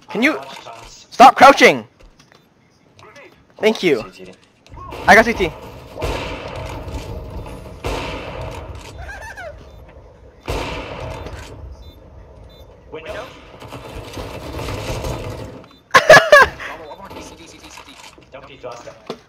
Can you stop crouching? Thank you. I got CT. Window? One more, CT. Don't keep Oscar.